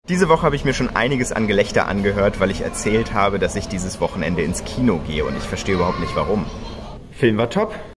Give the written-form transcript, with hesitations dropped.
Diese Woche habe ich mir schon einiges an Gelächter angehört, weil ich erzählt habe, dass ich dieses Wochenende ins Kino gehe und ich verstehe überhaupt nicht warum. Film war top.